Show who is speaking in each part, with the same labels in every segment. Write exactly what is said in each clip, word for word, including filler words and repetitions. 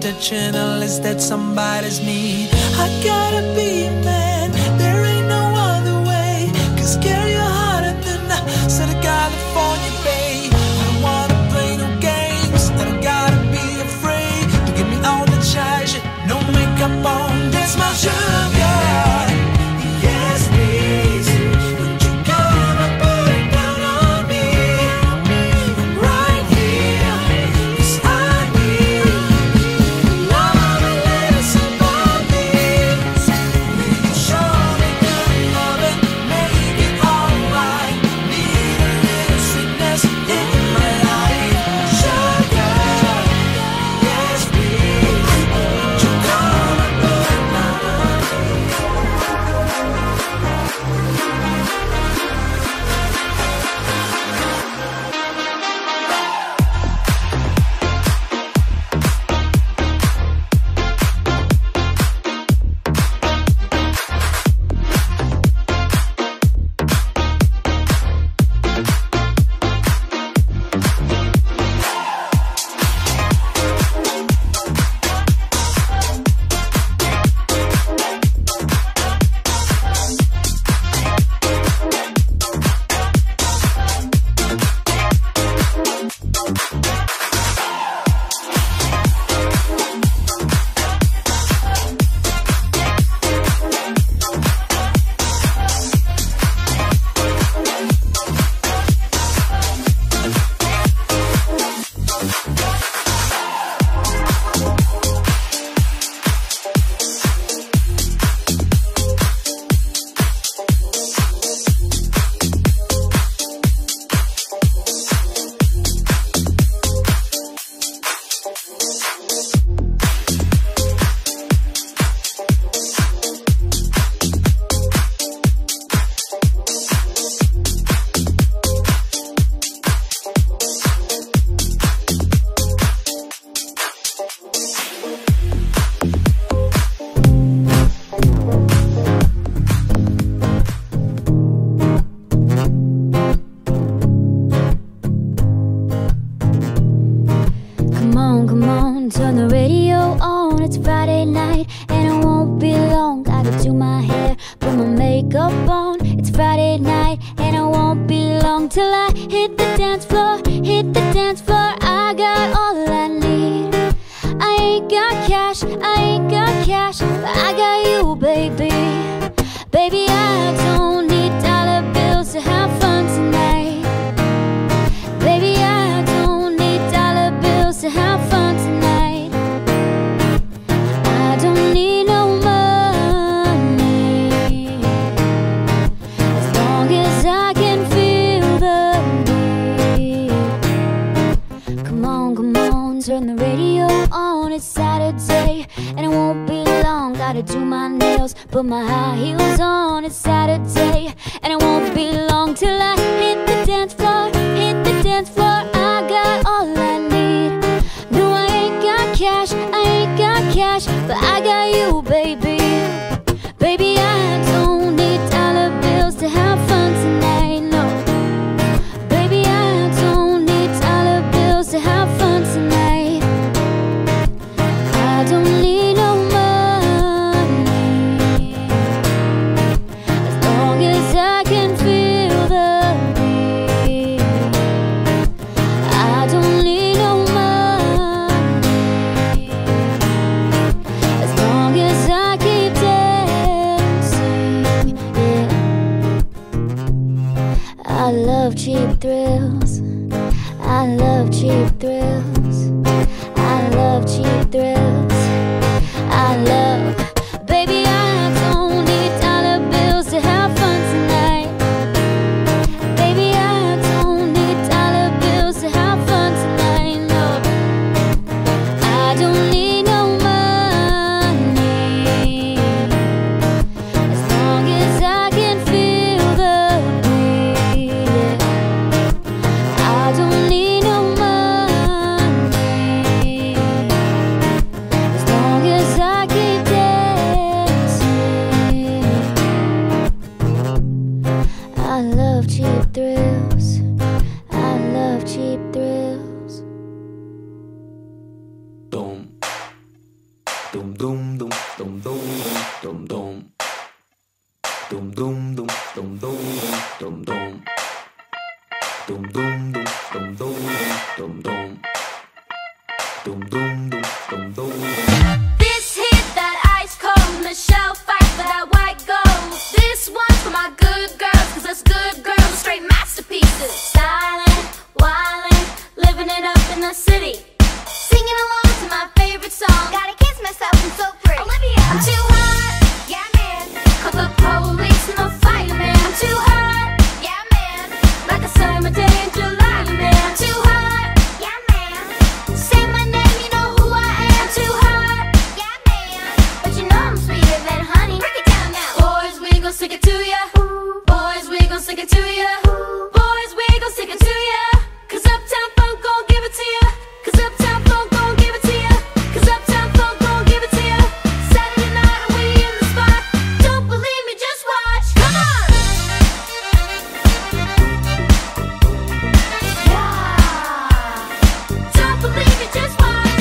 Speaker 1: attention unless that somebody's me. I gotta be a man, there ain't no other way. Cause girl, you're hotter than the Southern California bay. I don't wanna play no games, I don't gotta be afraid to give me all the charge, no makeup on, that's my sugar. Yes, please, would you come and put it down on me? Right here, cause I need love and letters about me. Will you show me good love and make it alright? Need a little sweetness in my life. Sugar, yes please, would you come and put it down on me?
Speaker 2: Come on, come on, turn the radio on. It's Friday night and it won't be long. Gotta do my hair, put my makeup on. It's Friday night and it won't be long till I hit the dance floor, hit the dance floor. I got all I need. I ain't got cash, I ain't got cash, but I got you, baby. Baby, I don't need dollar bills to have fun tonight. Baby, I don't need dollar bills to have fun tonight. I don't need no money, as long as I can feel the beat. Come on, come on, turn the radio on. It's Saturday and it won't be long. Gotta do my nails, put my high heels on. It's Saturday and it won't be long till I hit the dance floor, hit the dance floor. I got all I need. No, I ain't got cash, I ain't got cash, but I got you, baby. Baby, I don't need dollar bills to have fun tonight, no. Baby, I don't need dollar bills to have fun tonight. I don't need no money, as long as I can feel the beat. I don't need no money, as long as I keep dancing, yeah. I love cheap thrills, I love cheap thrills, I love cheap thrills, I love. Baby, I don't need dollar bills to have fun tonight. Baby, I don't need dollar bills to have fun tonight, no. I don't need no money, as long as I can feel the beat, yeah.
Speaker 1: dum dum. Dum dum dum dum dum dum dum. Dum dum dum dum dum dum dum. Dum dum dum dum dum.
Speaker 2: This hit that ice cold Michelle fight for that white gold. This one's for my good girls, cause us good girls are straight masterpieces. Styling, wildin', living it up in the city. Singing along to my favorite song. Gotta kiss myself, I'm so pretty. Olivia, I'm too hot, yeah man. Call the police and the fireman. I'm too hot, yeah man. Like a summer day in July, man. I'm too hot, yeah man. Say my name, you know who I am. I'm too hot, yeah man. But you know I'm sweeter than honey. Break it down now. Boys, we gon' stick it to ya. Boys, we gon' stick it to ya. Boys, we gon' stick it to ya. Cause Uptown Funk gon' give it to ya. Cause Uptown Funk gon' give it to ya. Cause Uptown Funk gon' give it to ya. Saturday night and we in the spot. Don't believe me, just watch. Come on! Yeah. Don't believe me, just watch.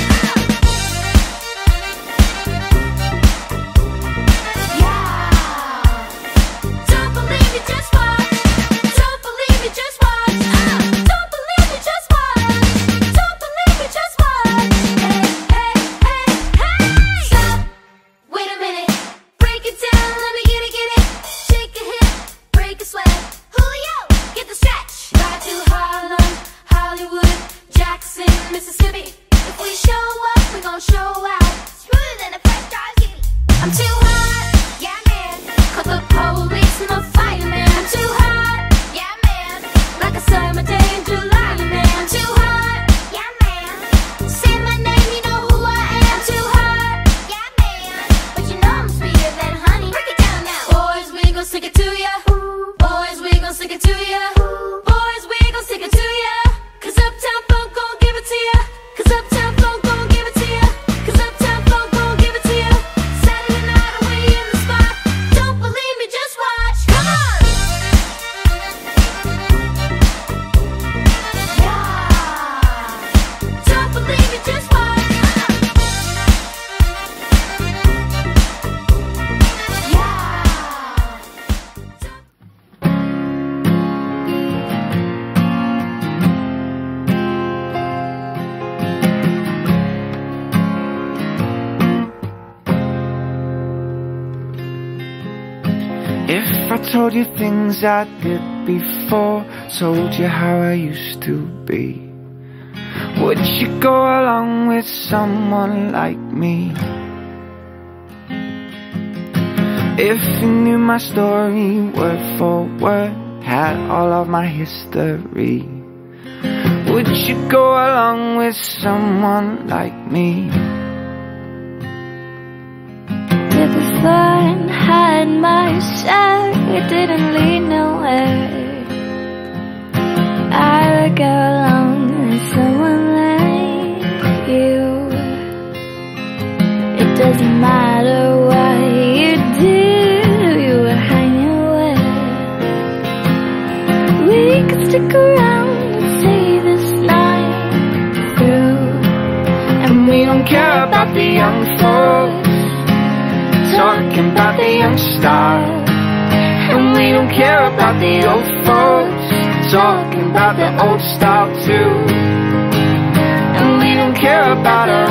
Speaker 2: Yeah. Don't believe me, just watch. Don't believe me, just watch. Don't believe me, just watch. Don't believe me, just watch. Hey, hey, hey, hey. Stop. Wait a minute. Break it down. Let me get it, get it. Shake a hip. Break a sweat. Julio, get the stretch. Ride to Harlem, Hollywood, Jackson, Mississippi. If we show up, we gon' show out. Smoother than a fresh drop skippy. I'm too hot, yeah man. Call the police and the fireman. I'm too hot, yeah man. Like a summer day in July, man. I'm too hot, yeah man. Say my name, you know who I am. I'm too hot, yeah man. But you know I'm sweeter than honey. Break it down now. Boys, we gon' stick it to ya. Boys, we gon' stick it to ya. Boys, we gon' stick it to ya. Cause Uptown Funk gon' give it to ya. Cause Uptown Funk gon' give it to ya. Cause Uptown Funk gon' give it to ya. Saturday night and we in the spot. Don't believe me, just watch. Come on! Yeah. Don't believe me, just watch.
Speaker 3: If I told you things I did before, told you how I used to be, would you go along with someone like me? If you knew my story word for word, had all of my history, would you go along with someone like me?
Speaker 2: Never fun, hide my side, it didn't lead nowhere. I would go along with someone like you. It doesn't matter what you do, who you were hanging with. We could stick around and see this night through.
Speaker 3: And we don't care about the young folks talking about the young stars, and we don't care about the old folks talking about the old style too. And we don't care about our